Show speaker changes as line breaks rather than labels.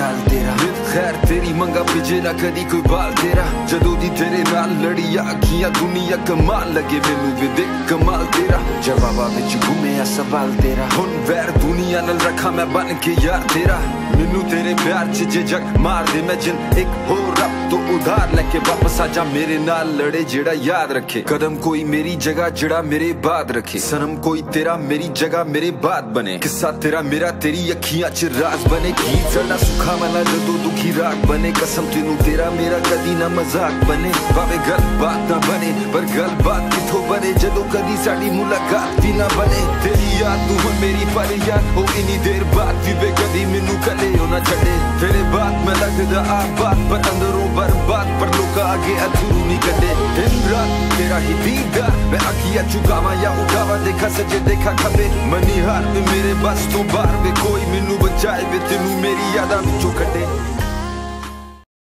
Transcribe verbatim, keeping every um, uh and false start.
हाल तेरा खैर तेरी मंगा पिजे ना कदी कोई बाल तेरा जदों दी तेरे नाल लड़ी अखियां दुनिया कमाल लगे मैनू वे देख कमाल तेरा जवाबा विच घूमिया सवाल तेरा हुण वैर दुनिया नाल रखा मैं बन के यार तेरा मैनू तेरे प्यार च जे जग मार दे मैं जिन एक हो रब तो उधार लेके वापस आ जा मेरे नाल लड़े जेड़ा याद रखे कदम कोई मेरी जगह जड़ा मेरे बाद रखे सनम कोई तेरा मेरी जगह मेरे बाद बने किस्सा तेरा मेरा तेरी अखियां च राज बने गीत साडा सुखा वाला जदों दुखी राग बने कसम तेनू तेरा मेरा कदी ना मजाक बने भावे गल बात ना बने पर गल बात किथों बने जदों कदी साडी मुलाकात भी ना बने तेरी याद तू हुण मेरी पर याद हो इन्नी देर बाद भी वे कदी मैनू कले हो ना छड़े तेरे बाद मैं लगदा आबाद पर अंदरों बर्बाद पर लोका आगे अधूरू नहीं कटे दिन रात तेरा ही दीदार मैं अखियां चुकावा या उठावा देखा सजे देखा खबे मनी हार में मेरे बस तो बाहर वे कोई मैनू बचाए वे तेनू मेरी यादां